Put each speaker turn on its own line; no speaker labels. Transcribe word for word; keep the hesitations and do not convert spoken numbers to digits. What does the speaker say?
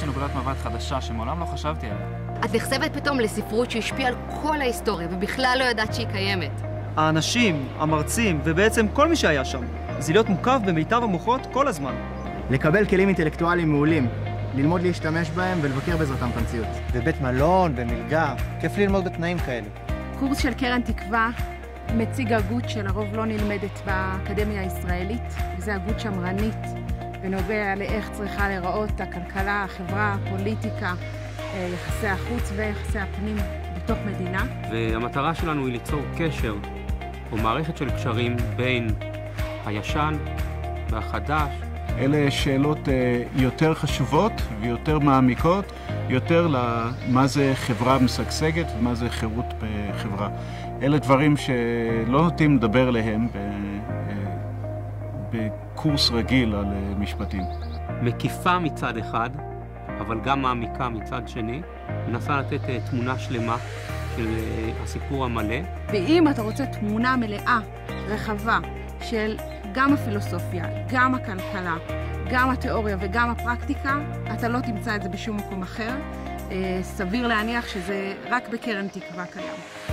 לי נקודת מבט חדשה שמעולם לא חשבתי עליה.
את נחשפת פתאום לספרות שהשפיעה על כל ההיסטוריה ובכלל לא ידעת שהיא קיימת.
האנשים, המרצים ובעצם כל מי שהיה שם, זה להיות מוקף במיטב המוחות כל הזמן.
לקבל כלים אינטלקטואליים מעולים, ללמוד להשתמש בהם ולבקר בעזרתם את המציאות.
בבית מלון, במלגה, כיף ללמוד בתנאים כאלה.
קורס של קרן תקווה מציג הגות שלרוב לא נלמדת באקדמיה הישראלית, וזה הגות שמרנית ונוגע לאיך צריכה להיראות הכלכלה, החברה, הפוליטיקה, יחסי החוץ ויחסי הפנים בתוך מדינה.
והמטרה שלנו היא ליצור קשר או מערכת של קשרים בין הישן והחדש.
אלה שאלות יותר חשובות ויותר מעמיקות, יותר למה זה חברה משגשגת ומה זה חירות בחברה. אלה דברים שלא נוטים לדבר עליהם בקורס רגיל על משפטים.
מקיפה מצד אחד, אבל גם מעמיקה מצד שני, מנסה לתת תמונה שלמה של הסיפור המלא.
ואם אתה רוצה תמונה מלאה, רחבה, של גם הפילוסופיה, גם הכלכלה, גם התיאוריה וגם הפרקטיקה, אתה לא תמצא את זה בשום מקום אחר. סביר להניח שזה רק בקרן תקווה קיים.